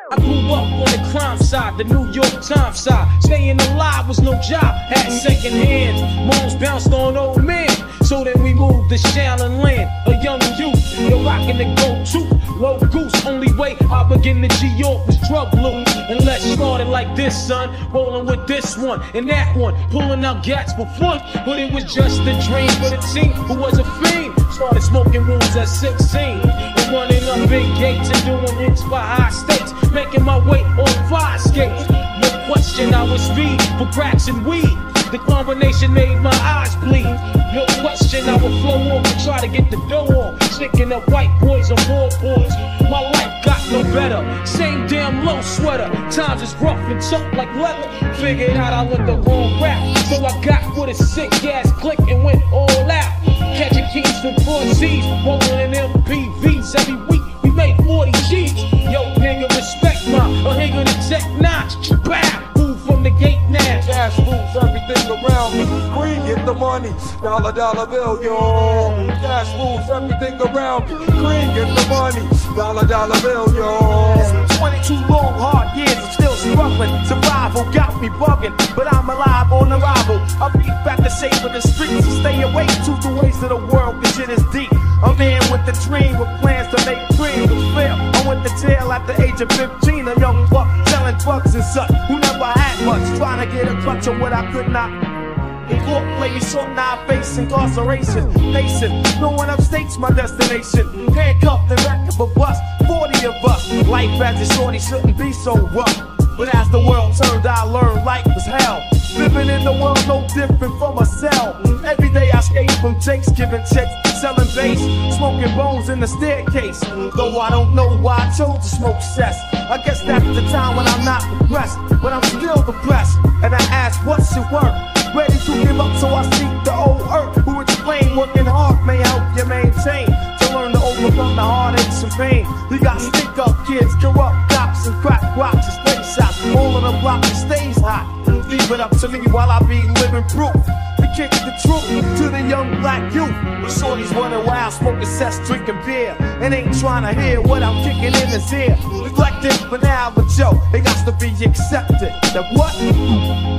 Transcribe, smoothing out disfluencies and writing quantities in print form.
I grew up on the crime side, the New York Times side. Staying alive was no job, had second hands. Moms bounced on old men, so then we moved to Shaolin Land. A young youth, you're rocking the go-to. Low goose, only way I begin to G-York was drug loot. And let's start it like this, son. Rolling with this one and that one, pulling out gats for fun. But it was just a dream for the team who was a fiend. Started smoking rooms at 16 and running up big gates and doing hits for high stakes. Making my way on fire skates. No question, I was speed for cracks and weed. The combination made my eyes bleed. No question, I would flow on and try to get the dough on. Sticking up white boys on board boards. My life got no better. Same damn low sweater. Times is rough and tough like leather. Figured out I went the wrong route, so I got with a sick ass click and went all out. Catching keys from 4Cs, rolling in MPVs every week. We made 40 G's. Yo, nigga, respect my a nigga to tech notch. Bow, move from the gate now. Cash moves everything around me. Green get the money, dollar dollar bill, yo. Cash moves everything around me. Green get the money, dollar dollar bill, yo. It's 22 long hard years, I'm still struggling. Survival got me bugging, but I'm alive on arrival. I beat back the shape of the streets and stay away to the ways of the world, cause shit is deep. A man with a dream, with plans to make dreams fail. I went to jail at the age of 15, a young buck selling drugs and such, who never had much, trying to get a clutch of what I could not. In court, play me short, now I face incarceration. Nation, no one upstate's my destination. Handcuffed and wrecked of a bus, 40 of us. Life as a shorty shouldn't be so rough. But as the world turned, I learned life was hell. Living in the world no different from a cell. Every day I escape from jakes, giving checks, selling bass, smoking bones in the staircase. Though I don't know why I chose to smoke cess. I guess that's the time when I'm not depressed, but I'm still depressed. And I ask, what's your work? Ready to give up, so I seek the old earth, who explain working hard may help you maintain. To learn to overcome the heartaches and pain. You got stick up kids, corrupt cops and crack rocks and stay shots. All on the block and stays hot. Leave it up to me while I be living proof. To kick the truth to the young black youth. With shorties running wild, smoking cess, drinking beer, and ain't trying to hear what I'm kicking in his ear. Neglected for now, but yo, it got to be accepted. That what?